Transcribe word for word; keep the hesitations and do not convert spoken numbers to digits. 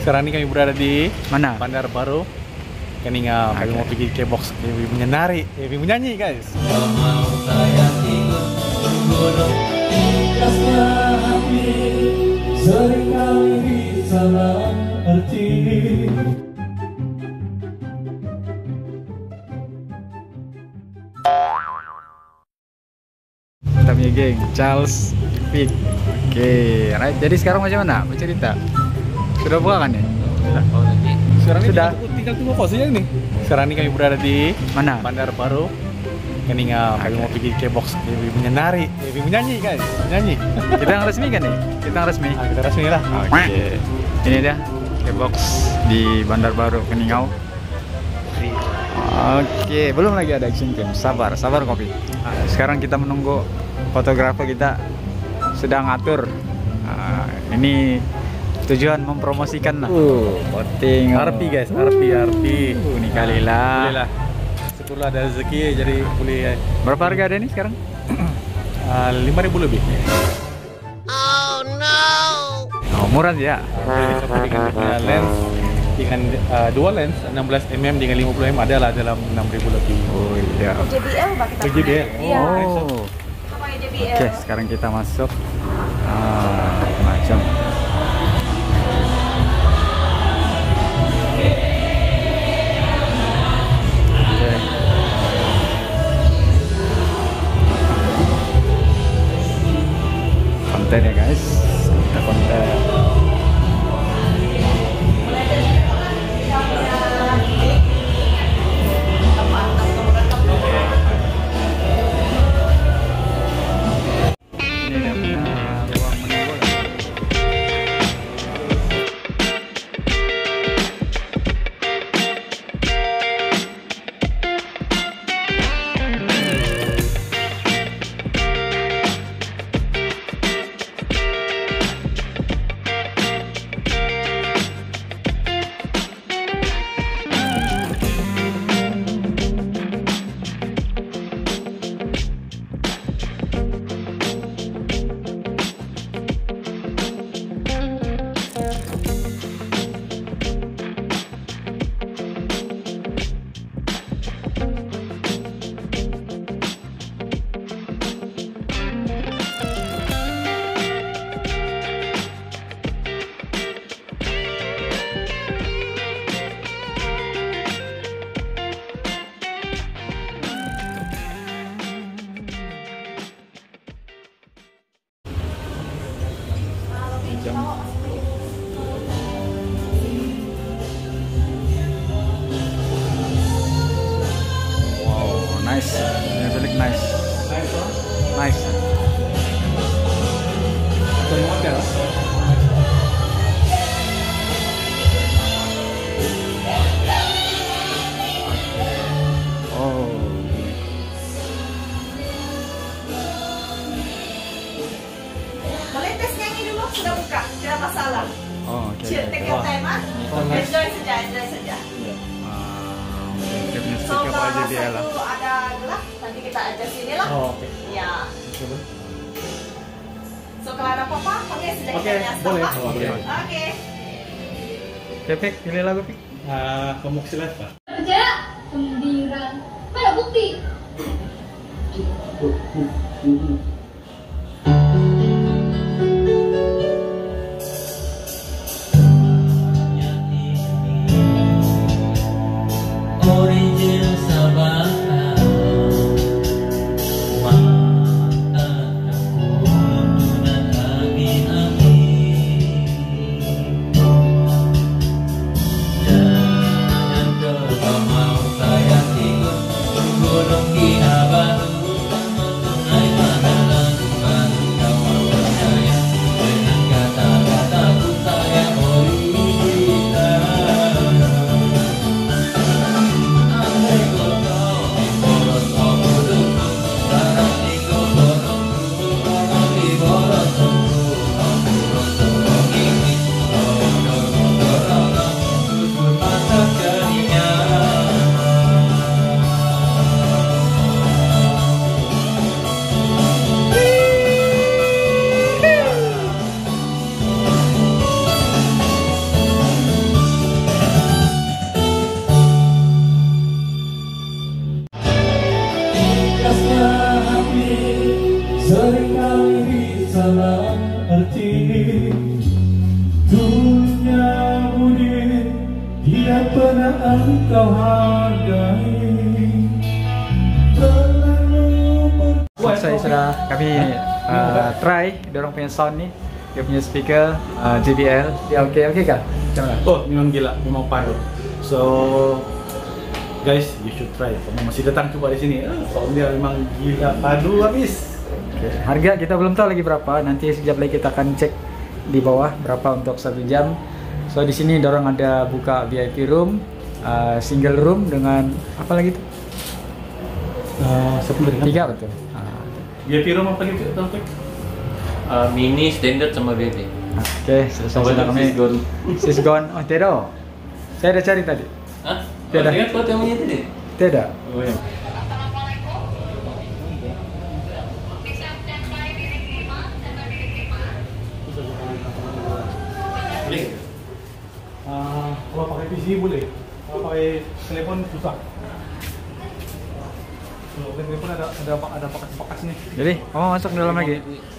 Sekarang ini kami berada di Mana? Bandar Baru Keningau. Kami Okay. mau pergi K-box, kami menyenari, kami menyanyi guys. Kita punya geng Charles Vic. Oke, right. Jadi sekarang macam mana? Mau cerita? Sudah buka kan ya? Sudah. Sekarang ini Sudah. tinggal, tinggal tunggu posisinya nih. Sekarang ini kami berada di Mana? Bandar Baru Keningau. Kami Okay. mau pergi K-box, kami menyenari, kami menyanyi guys, menyanyi. Kita yang resmi kan nih? Kita yang resmi. Nah, kita resmi lah. Oke. Ini dia K-box di Bandar Baru Keningau. Oke, belum lagi ada action cam. Sabar, sabar kopi. Sekarang kita menunggu fotografer kita sedang ngatur. Nah, ini tujuan mempromosikan lah. Uh, voting. R P guys, R P, R P. Uh, ini kali lah. Boleh lah. Syukurlah ada rezeki jadi boleh. Berapa harga ada ini sekarang? Uh, lima ribu lebih. Oh, murah ya. Jadi satu dengan uh, lens dengan uh, dua lens enam belas milimeter dengan lima puluh milimeter adalah dalam enam ribu lebih. Oh iya. J B L Pak kita. Oh, J B L. Iya. Oh. Namanya J B L. Oke, sekarang kita masuk. Ah, macam. Oke. Konten ya guys. Kita konten. Ini dia punya ruang menunggu lah. Jam. Wow, nice. Ini really nice. Nice. Dari hotel. Oh. Boleh tes nyanyi dulu, sudah buka, tidak masalah. Oh, oke. Cik, take your time ah. Enjoy saja, enjoy saja. Ah, oke. Dia punya So stiker kalau aja rasa dia lah. itu ada gelap, nanti kita adjust sini lah. Oh, oke. Ya. Coba. So kalau ada apa-apa, panggil sudah Oke, kita adjust, boleh. Pak. Oh, boleh. Oke. Oke, Pik, pilih lagu, Pik. Uh, kamu silat pak. Kerja gembira. Mana bukti? Original Sabana mata aku tunang kami-kami jangan kau mau saya ikut gunung Kinabalu sama sungai Madalang baru kau engkau hargai. Saya sudah kami uh, try dorong punya sound nih, dia punya speaker uh, J B L, dia oke oke kan? Macam mana? Oh, memang gila, memang padu. So, guys, you should try. Kamu masih datang coba di sini. Ah, sound dia memang gila, padu habis. Okay. Harga kita belum tahu lagi berapa. Nanti sekejap lagi kita akan cek di bawah berapa untuk satu jam. So di sini dorong ada buka V I P room, uh, single room dengan apa lagi tuh? Uh, Tiga betul. V I P room apa gitu tahu tak? Uh, mini, standard sama V I P. Oke, selesai sudah kami. Sisgon. Sisgon, oh tidak. Saya ada cari tadi. Hah? Tidak. Oh, ingat kau temunya tadi? Tidak. Oh ya. Uh, kalau pakai P C boleh. Kalau pakai telepon susah. Kalau pakai telepon ada ada ada pakas-pakas nih. Jadi, oh masuk dalam lagi.